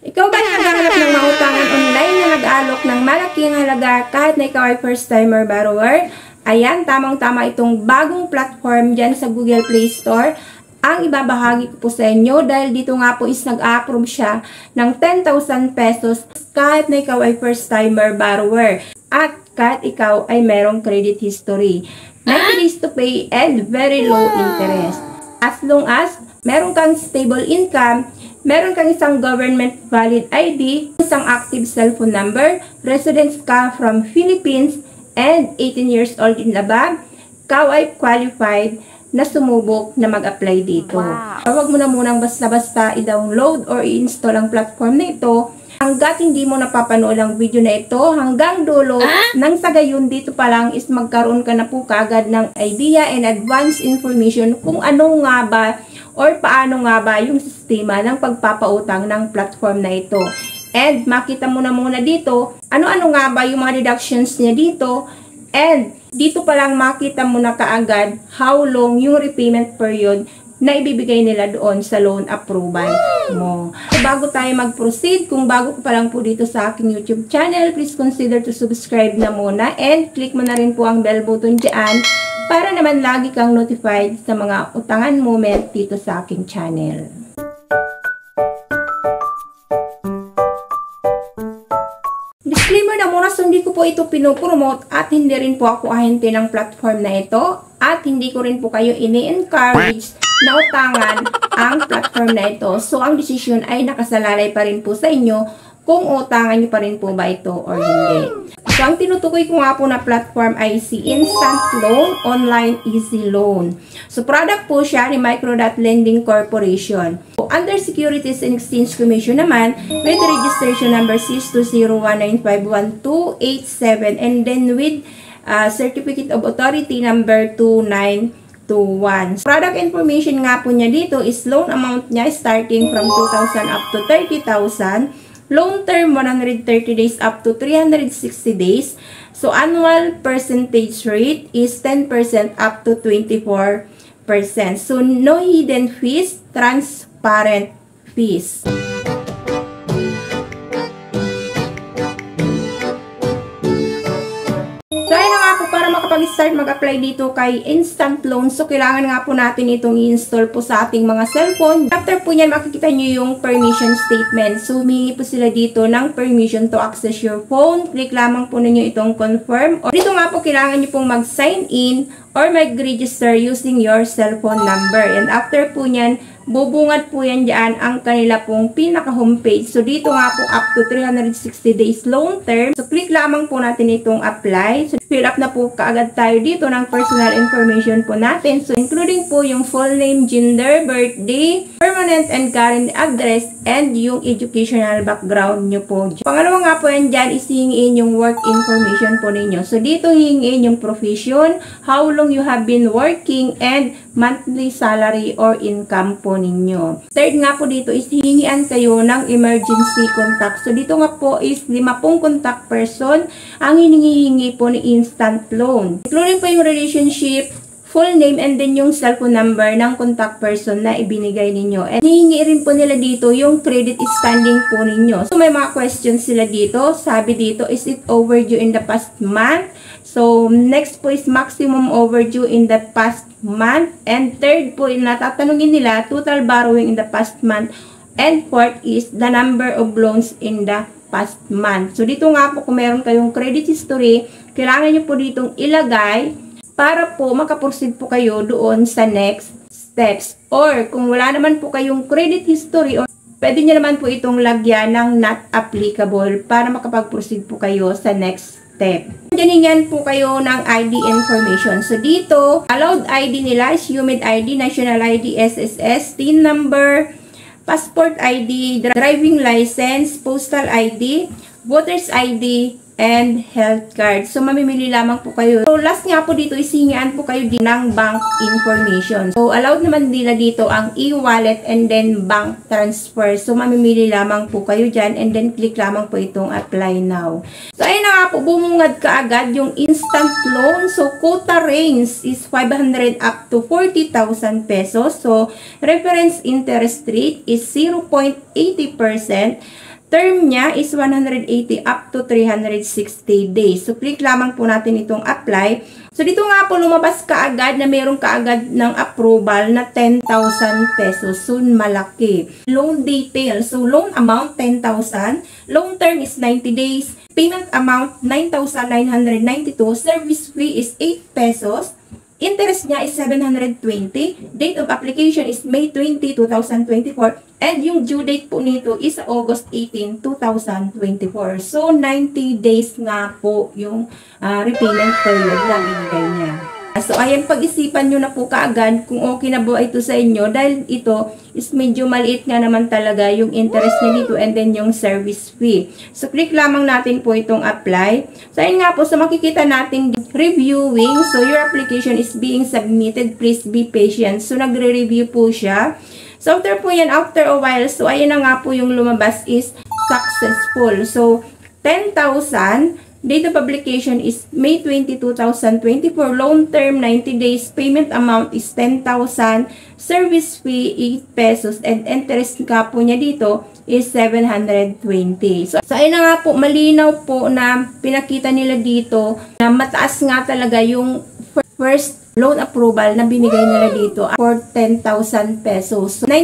Ikaw ba naghahanap ng mautangan online na nag-aalok ng malaking halaga kahit na ikaw ay first-timer borrower? Ayan, tamang-tama itong bagong platform dyan sa Google Play Store. Ang ibabahagi ko po sa inyo dahil dito nga po is nag-approve siya ng 10,000 pesos kahit na ikaw ay first-timer borrower at kahit ikaw ay merong credit history. 90 days to pay and very low interest. As long as meron kang stable income, meron kang isang government valid ID, isang active cellphone number, residence ka from Philippines, and 18 years old and above, ikaw ay qualified na sumubok na mag-apply dito. Wow. Huwag mo na munang basta-basta i-download or i-install ang platform na ito hanggat hindi mo napapanood ang video na ito hanggang dulo. Nang sa gayon dito pa lang is magkaroon ka na po kaagad ng idea and advanced information kung ano nga ba or paano nga ba yung sistema ng pagpapautang ng platform na ito. And makita mo na muna dito, ano-ano nga ba yung mga deductions niya dito. And dito pa lang makita mo na kaagad how long yung repayment period na ibibigay nila doon sa loan approval mo. So, bago tayo mag-proceed, kung bago pa lang po dito sa aking YouTube channel, please consider to subscribe na muna and click mo na rin po ang bell button dyan para naman lagi kang notified sa mga utangan moment dito sa aking channel. Disclaimer na muna, so hindi ko po ito pinopromote at hindi rin po ako ahente ng platform na ito at hindi ko rin po kayo ini-encourage na utangan ang platform na ito. So, ang desisyon ay nakasalalay pa rin po sa inyo kung utangan nyo pa rin po ba ito or hindi. So, ang tinutukoy ko nga po na platform ay si Instant Loan Online Easy Loan. So, product po siya ni Microdot Lending Corporation. So, under Securities and Exchange Commission naman, with registration number 620195128 and then with Certificate of Authority number 2921. Product information nga po niya dito is loan amount niya starting from 2,000 up to 30,000. Loan term 130 days up to 360 days. So, annual percentage rate is 10% up to 24%. So, no hidden fees, transparent fees. Para makapag-start mag-apply dito kay Instant Loan, so kailangan nga po natin itong i-install po sa ating mga cellphone. After po niyan, makikita nyo yung permission statement. So, humingi po sila dito ng permission to access your phone. Click lamang po ninyo itong confirm. O dito nga po, kailangan nyo pong mag-sign in or mag-register using your cellphone number. And after po niyan, bubungad po yan dyan ang kanila pong pinaka-homepage. So, dito nga po up to 360 days loan term. So, click lamang po natin itong apply. So, fill up na po kaagad tayo dito ng personal information po natin. So, including po yung full name, gender, birthday, permanent and current address, and yung educational background nyo po. Pangalawa nga po yan dyan is hingin yung work information po ninyo. So, dito hingin yung profession, how long you have been working, and monthly salary or income po ninyo. Third nga po dito is hihingian kayo ng emergency contact. So, dito nga po is 50 contact person ang hinihingi po ni Instant Loan. Including po yung relationship, full name, and then yung cellphone number ng contact person na ibinigay ninyo. And hihingi rin po nila dito yung credit standing po ninyo. So, may mga questions sila dito. Sabi dito, is it overdue in the past month? So, next po is maximum overdue in the past month. And third po, natatanungin nila, total borrowing in the past month. And fourth is the number of loans in the past month. So, dito nga po, kung meron kayong credit history, kailangan nyo po ditong ilagay para po makaproceed po kayo doon sa next steps. Or, kung wala naman po kayong credit history, or pwede nyo naman po itong lagyan ng not applicable para makapag-proceed po kayo sa next step. Diyan po kayo ng ID information. So, dito, allowed ID nila is UMID ID, National ID, SSS, TIN number, passport ID, driving license, postal ID, voter's ID, and health card. So, mamimili lamang po kayo. So, last nga po dito, isihingian po kayo din ng bank information. So, allowed naman nila dito ang e-wallet and then bank transfer. So, mamimili lamang po kayo dyan and then click lamang po itong apply now. So, ayun na nga po, bumungad ka agad yung instant loan. So, quota range is 500 up to 40,000 pesos. So, reference interest rate is 0.80%. Term niya is 180 up to 360 days. So, click lamang po natin itong apply. So, dito nga po lumabas kaagad na mayroong kaagad ng approval na 10,000 pesos. So, malaki. Loan details. So, loan amount 10,000. Loan term is 90 days. Payment amount 9,992. Service fee is 8 pesos. Interest niya is 720. Date of application is May 20, 2024. And yung due date po nito is August 18, 2024. So, 90 days nga po yung repayment period na binigay niya. So, ayan, pag-isipan nyo na po kaagad kung okay na ba ito sa inyo dahil ito is medyo maliit nga naman talaga yung interest niya dito and then yung service fee. So, click lamang natin po itong apply. So, ayun nga po, so makikita natin reviewing. So, your application is being submitted. Please be patient. So, nagre-review po siya. So, after po yan, after a while, so, ayun na nga po yung lumabas is successful. So, 10,000. Date of publication is May 20, 2024. Loan term, 90 days. Payment amount is 10,000. Service fee, 8 pesos. And interest nga po niya dito is 720. So, ayun na nga po, malinaw po na pinakita nila dito na mataas nga talaga yung first loan approval na binigay nila dito for 10,000 pesos. So,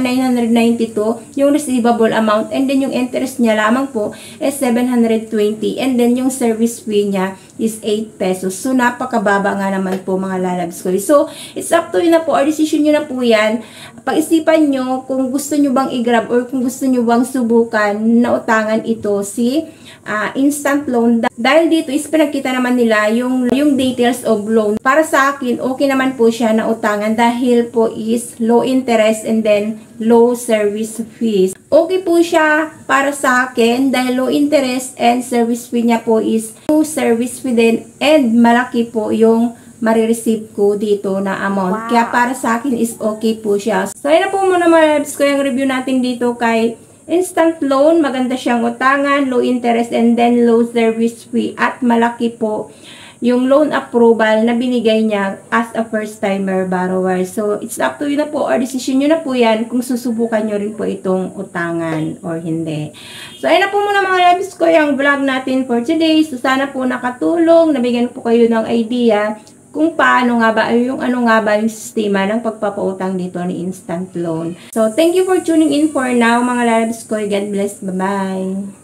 9,992 yung receivable amount and then yung interest niya lamang po is 720 and then yung service fee niya is 8 pesos. So, napakababa nga naman po mga lalabs ko. So, it's up to you na po or decision nyo na po yan. Pag-isipan nyo kung gusto nyo bang i-grab or kung gusto nyo bang subukan na utangan ito si instant loan. Dahil dito is pinagkita naman nila yung details of loan. Para sa akin, okay naman po siya na utangan dahil po is low interest and then low service fees. Okay po siya para sa akin dahil low interest and service fee niya po is low service fee din and malaki po yung marireceive ko dito na amount. Wow. Kaya para sa akin is okay po siya. So, ayun na po muna mga labs ko yung review natin dito kay instant loan. Maganda siyang utangan, low interest and then low service fee at malaki po yung loan approval na binigay niya as a first-timer borrower. So, it's up to you na po or decision nyo na po yan kung susubukan nyo rin po itong utangan or hindi. So, ayun na po muna mga labs ko yung vlog natin for today. So, sana po nakatulong, nabigyan po kayo ng idea kung paano nga ba, yung ano nga ba yung sistema ng pagpapautang dito ni instant loan. So, thank you for tuning in for now mga labs ko. God bless. Bye-bye.